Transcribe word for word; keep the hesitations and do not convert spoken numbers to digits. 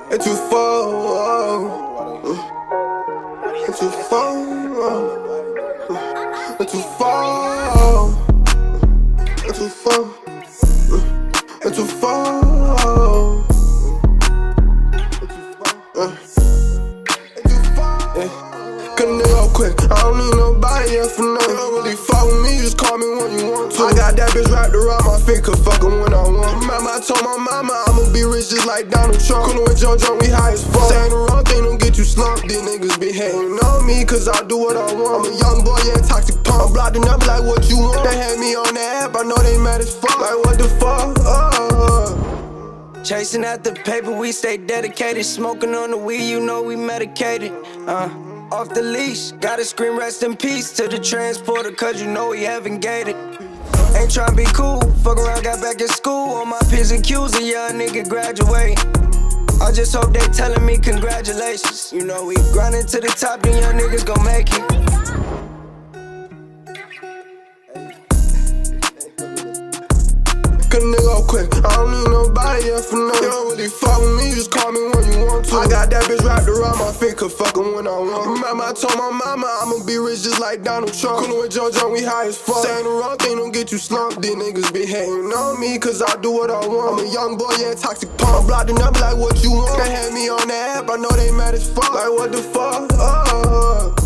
It's too far, it's too far, it's too far, it's too far, it's too far. Cut a nigga off quick, I don't need nobody else for nothing. You don't really fuck with me, just call me when you want to. I got that bitch wrapped around my finger, fuck her when I want. Remember I told my mama I'ma be rich just like Donald Trump. Coolin' with Joe Joe, we high as fuck. Saying the wrong thing don't get you slumped. These niggas be hating on me cause I do what I want. I'm a young boy, yeah, toxic pump. Block the number like what you want. They had me on the app, I know they mad as fuck. Like what the fuck? Uh. Chasing after paper, we stay dedicated. Smoking on the weed, you know we medicated. Uh, off the leash, gotta scream rest in peace to the transporter, cause you know we haven't gated. Ain't tryna be cool, fuck around, got back in school on my P's and Q's, a young nigga graduate. I just hope they telling me congratulations. You know we grinding to the top, then young niggas gon' make it. Cut a nigga off quick, I don't need nobody else for nothing. You don't really fuck with me, just call me when you want to. I got that bitch wrapped around my finger, fuck her when I want. Remember I told my mama I'ma be rich just like Donald Trump. Coolin' with Joe Joe, we high as fuck. Saying the wrong thing don't get you slumped. These niggas be hating on me cause I do what I want. I'm a young boy, yeah, toxic pump. Block the number like what you want. They had me on the app, I know they mad as fuck. Like what the fuck? Uh.